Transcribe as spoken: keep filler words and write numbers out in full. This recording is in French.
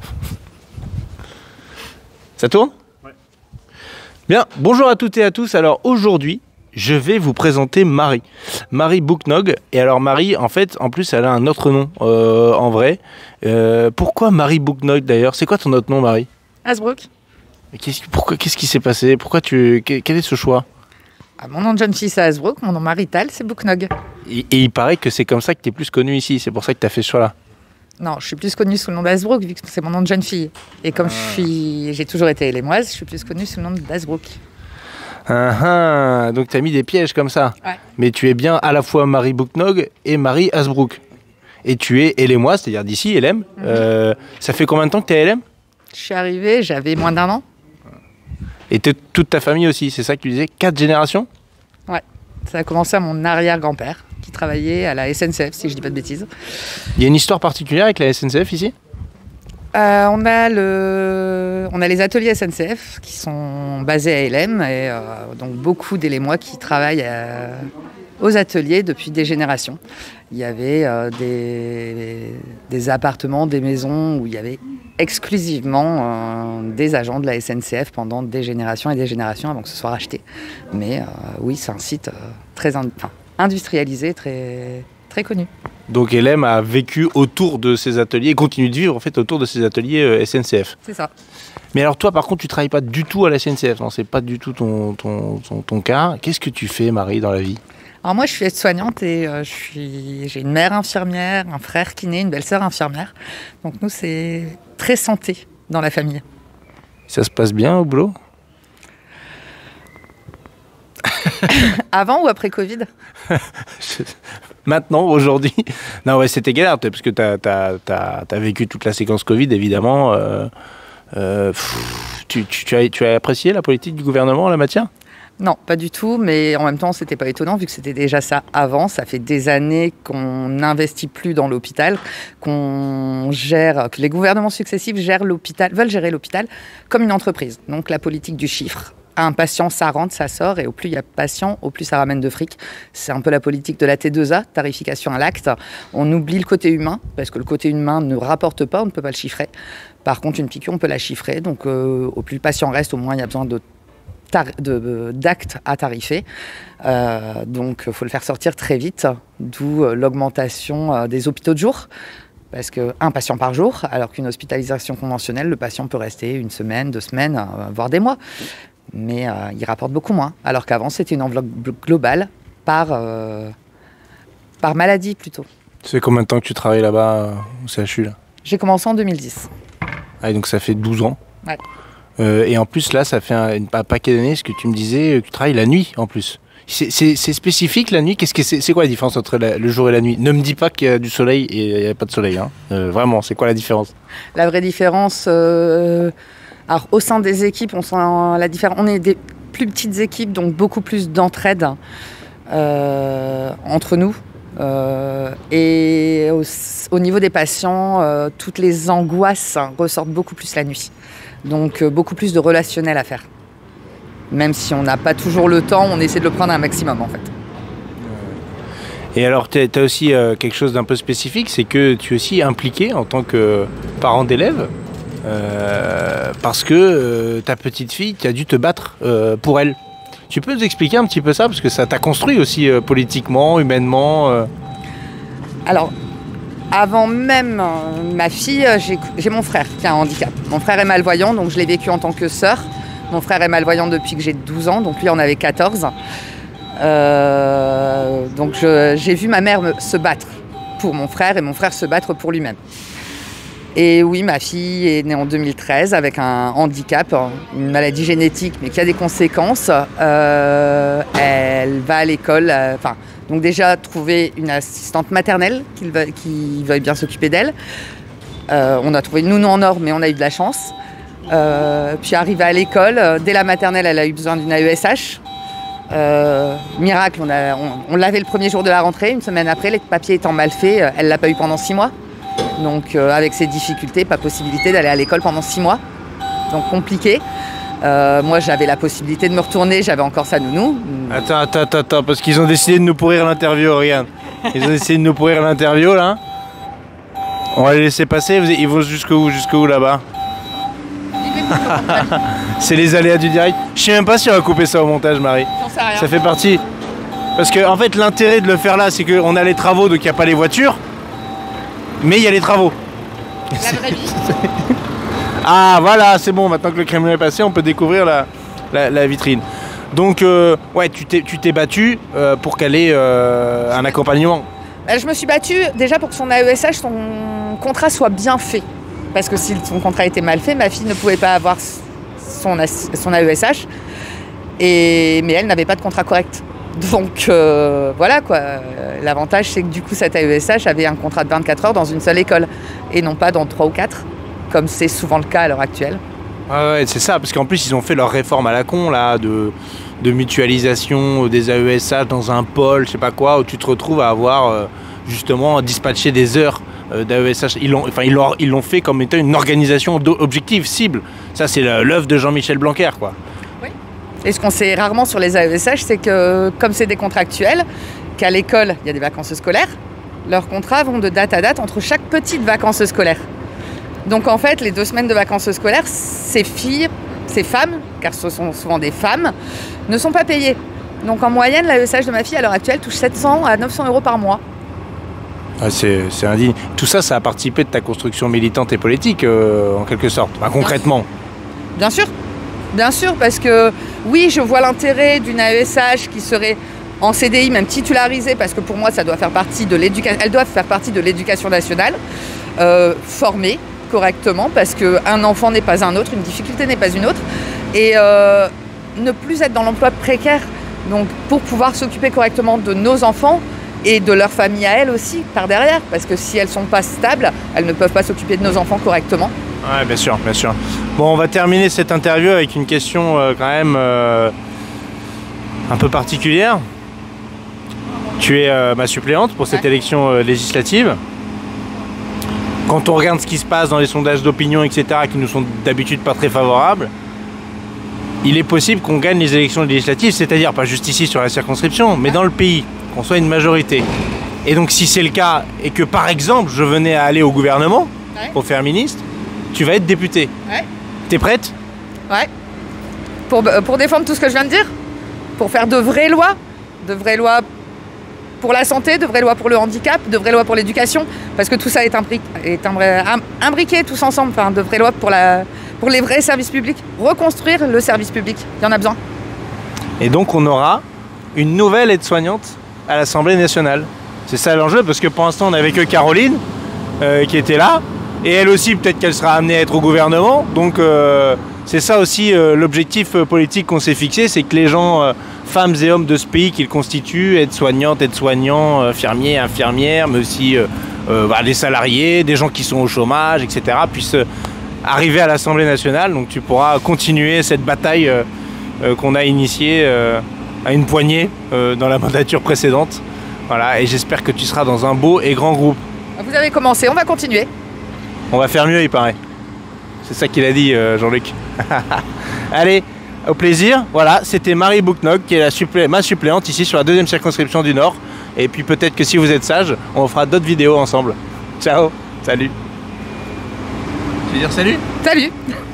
Ça tourne? Ouais. Bien, bonjour à toutes et à tous. Alors aujourd'hui, je vais vous présenter Marie. Marie Bouknog. Et alors Marie, en fait, en plus, elle a un autre nom euh, en vrai. Euh, pourquoi Marie Bouknog d'ailleurs? C'est quoi ton autre nom, Marie? Hasbrook. Qu'est-ce, pourquoi, qu'est-ce qui s'est passé? Pourquoi tu, quel est ce choix? Ah, mon nom de jeune fille, c'est Hasbrook. Mon nom marital, c'est Bouknog. Et, et il paraît que c'est comme ça que tu es plus connue ici. C'est pour ça que tu as fait ce choix-là. Non, je suis plus connue sous le nom d'Hasbrook, vu que c'est mon nom de jeune fille. Et comme ah. je suis, j'ai toujours été élémoise, je suis plus connue sous le nom d'Hasbrook. Ah, ah, donc tu as mis des pièges comme ça. Ouais. Mais tu es bien à la fois Marie Bouknog et Marie Hasbrook. Et tu es élémoise, c'est-à-dire d'ici, L M. Mm-hmm. euh, ça fait combien de temps que tu es L M? Je suis arrivée, j'avais moins d'un an. Et toute ta famille aussi, c'est ça que tu disais? Quatre générations? Ouais, ça a commencé à mon arrière-grand-père, qui travaillait à la S N C F, si je dis pas de bêtises. Il y a une histoire particulière avec la S N C F ici? euh, on, a le... on a les ateliers S N C F qui sont basés à L M, et euh, donc beaucoup d'élémois qui travaillent à... aux ateliers depuis des générations. Il y avait euh, des... des appartements, des maisons où il y avait exclusivement euh, des agents de la S N C F pendant des générations et des générations avant que ce soit racheté. Mais euh, oui, c'est un site euh, très in... enfin, industrialisé, très, très connu. Donc L M a vécu autour de ces ateliers, continue de vivre en fait autour de ces ateliers euh, S N C F. C'est ça. Mais alors toi par contre tu travailles pas du tout à la S N C F, non, c'est pas du tout ton, ton, ton, ton cas. Qu'est-ce que tu fais, Marie, dans la vie? Alors moi je suis aide-soignante et euh, je suis... j'ai une mère infirmière, un frère kiné, une belle-sœur infirmière. Donc nous c'est très santé dans la famille. Ça se passe bien au boulot? Avant ou après Covid? Maintenant, aujourd'hui. Non, ouais, c'était galère, parce que tu as, t'as, t'as, t'as vécu toute la séquence Covid, évidemment. Euh, euh, pff, tu, tu, tu, as, tu as apprécié la politique du gouvernement en la matière? Non, pas du tout, mais en même temps, c'était pas étonnant vu que c'était déjà ça avant. Ça fait des années qu'on n'investit plus dans l'hôpital, qu'on gère, que les gouvernements successifs gèrent l'hôpital, veulent gérer l'hôpital comme une entreprise. Donc la politique du chiffre. Un patient, ça rentre, ça sort, et au plus il y a de patients, au plus ça ramène de fric. C'est un peu la politique de la T deux A, tarification à l'acte. On oublie le côté humain, parce que le côté humain ne rapporte pas, on ne peut pas le chiffrer. Par contre, une piqûre, on peut la chiffrer. Donc euh, au plus le patient reste, au moins il y a besoin de d'actes à tarifer. Euh, donc il faut le faire sortir très vite, d'où euh, l'augmentation euh, des hôpitaux de jour. Parce qu'un patient par jour, alors qu'une hospitalisation conventionnelle, le patient peut rester une semaine, deux semaines, euh, voire des mois. Mais euh, il rapporte beaucoup moins. Alors qu'avant, c'était une enveloppe globale par, euh, par maladie plutôt. Ça fait combien de temps que tu travailles là-bas euh, au C H U là? J'ai commencé en deux mille dix. Ah, donc ça fait douze ans. Ouais. Euh, et en plus, là, ça fait un, un paquet d'années, ce que tu me disais, que tu travailles la nuit en plus. C'est, c'est, c'est spécifique la nuit? Qu'est-ce que c'est, c'est quoi la différence entre la, le jour et la nuit? Ne me dis pas qu'il y a du soleil et il n'y a pas de soleil. Hein. Euh, vraiment, c'est quoi la différence? La vraie différence, euh, alors au sein des équipes, on sent la différence. On est des plus petites équipes, donc beaucoup plus d'entraide euh, entre nous. Euh, et au, au niveau des patients, euh, toutes les angoisses ressortent beaucoup plus la nuit. Donc euh, beaucoup plus de relationnel à faire. Même si on n'a pas toujours le temps, on essaie de le prendre un maximum en fait. Et alors tu as aussi euh, quelque chose d'un peu spécifique, c'est que tu es aussi impliqué en tant que parent d'élève, euh, parce que euh, ta petite fille, tu as dû te battre euh, pour elle. Tu peux nous expliquer un petit peu ça, parce que ça t'a construit aussi euh, politiquement, humainement euh... Alors, avant même euh, ma fille, j'ai, j'ai mon frère qui a un handicap. Mon frère est malvoyant, donc je l'ai vécu en tant que sœur. Mon frère est malvoyant depuis que j'ai douze ans, donc lui en avait quatorze. Euh, donc je, j'ai vu ma mère me, se battre pour mon frère et mon frère se battre pour lui-même. Et oui, ma fille est née en deux mille treize avec un handicap, une maladie génétique, mais qui a des conséquences. Euh, elle va à l'école, euh, enfin, donc déjà trouver une assistante maternelle qui, va, qui veuille bien s'occuper d'elle. Euh, on a trouvé une nounou en or, mais on a eu de la chance. Euh, puis arrivée à l'école, euh, dès la maternelle, elle a eu besoin d'une A E S H. Euh, miracle, on, a, on, on l'avait le premier jour de la rentrée. Une semaine après, les papiers étant mal faits, elle ne l'a pas eu pendant six mois. Donc euh, avec ces difficultés, pas possibilité d'aller à l'école pendant six mois. Donc compliqué. Euh, moi j'avais la possibilité de me retourner, j'avais encore sa nounou. Attends, attends, attends, parce qu'ils ont décidé de nous pourrir l'interview, regarde. Ils ont essayé de nous pourrir l'interview là. On va les laisser passer, ils vont jusqu'où, jusqu'où là-bas? C'est les aléas du direct. Je sais même pas si on va couper ça au montage, Marie. J'en sais rien. Ça fait partie. Parce que en fait l'intérêt de le faire là, c'est qu'on a les travaux, donc il n'y a pas les voitures. Mais il y a les travaux. La vraie vie. Ah voilà, c'est bon, maintenant que le camion est passé, on peut découvrir la, la, la vitrine. Donc euh, ouais, tu t'es tu t'es battu euh, pour qu'elle ait euh, un accompagnement. Je me suis battue déjà pour que son A E S H, son contrat soit bien fait. Parce que si son contrat était mal fait, ma fille ne pouvait pas avoir son, son A E S H. Et, mais elle n'avait pas de contrat correct. Donc euh, voilà quoi. L'avantage, c'est que du coup, cette A E S H avait un contrat de vingt-quatre heures dans une seule école. Et non pas dans trois ou quatre, comme c'est souvent le cas à l'heure actuelle. Ah ouais, c'est ça, parce qu'en plus, ils ont fait leur réforme à la con, là, de, de mutualisation des A E S H dans un pôle, je sais pas quoi, où tu te retrouves à avoir, euh, justement, dispatché des heures euh, d'A E S H. Ils l'ont enfin, ils l'ont, ils l'ont fait comme étant une organisation objective, cible. Ça, c'est l'œuvre de Jean-Michel Blanquer, quoi. Oui. Et ce qu'on sait rarement sur les A E S H, c'est que, comme c'est des contractuels, qu'à l'école, il y a des vacances scolaires, leurs contrats vont de date à date entre chaque petite vacances scolaire. Donc en fait, les deux semaines de vacances scolaires, ces filles, ces femmes, car ce sont souvent des femmes, ne sont pas payées. Donc en moyenne, l'A E S H de ma fille à l'heure actuelle touche sept cents à neuf cents euros par mois. Ah, c'est indigne. Tout ça, ça a participé de ta construction militante et politique, euh, en quelque sorte, enfin, concrètement. Bien sûr, bien sûr, parce que oui, je vois l'intérêt d'une A E S H qui serait en C D I, même titularisée, parce que pour moi, ça doit faire partie de l'éducation. Elles doivent faire partie de l'éducation nationale, euh, formée correctement, parce qu'un enfant n'est pas un autre, une difficulté n'est pas une autre, et euh, ne plus être dans l'emploi précaire. Donc pour pouvoir s'occuper correctement de nos enfants et de leur famille à elles aussi, par derrière, parce que si elles ne sont pas stables, elles ne peuvent pas s'occuper de nos enfants correctement. Ouais, bien sûr, bien sûr. Bon, on va terminer cette interview avec une question euh, quand même euh, un peu particulière. Tu es euh, ma suppléante pour cette ouais. élection euh, législative. Quand on regarde ce qui se passe dans les sondages d'opinion, et cetera, qui nous sont d'habitude pas très favorables, il est possible qu'on gagne les élections législatives, c'est-à-dire pas juste ici sur la circonscription, mais dans le pays, qu'on soit une majorité. Et donc si c'est le cas, et que par exemple je venais à aller au gouvernement ouais. pour faire ministre, tu vas être député. Ouais. T'es prête? Ouais. Pour, pour défendre tout ce que je viens de dire, pour faire de vraies lois, de vraies lois pour la santé, de vraies lois pour le handicap, de vraies lois pour l'éducation, parce que tout ça est, imbri est imbriqué tous ensemble, enfin, de vraies lois pour, la, pour les vrais services publics. Reconstruire le service public, il y en a besoin. Et donc on aura une nouvelle aide-soignante à l'Assemblée nationale. C'est ça l'enjeu, parce que pour l'instant on n'avait que Caroline euh, qui était là, et elle aussi peut-être qu'elle sera amenée à être au gouvernement, donc euh, c'est ça aussi euh, l'objectif euh, politique qu'on s'est fixé, c'est que les gens... Euh, femmes et hommes de ce pays qu'ils constituent, aides-soignantes, aides-soignants, infirmiers, infirmières, mais aussi euh, euh, bah, les salariés, des gens qui sont au chômage, et cetera, puissent euh, arriver à l'Assemblée nationale. Donc tu pourras continuer cette bataille euh, euh, qu'on a initiée euh, à une poignée euh, dans la mandature précédente. Voilà, et j'espère que tu seras dans un beau et grand groupe. Vous avez commencé, on va continuer. On va faire mieux, il paraît. C'est ça qu'il a dit, euh, Jean-Luc. Allez, au plaisir. Voilà, c'était Marie Bouquenoc qui est la supplé ma suppléante ici sur la deuxième circonscription du Nord. Et puis peut-être que si vous êtes sage, on fera d'autres vidéos ensemble. Ciao, salut. Tu veux dire salut? Salut.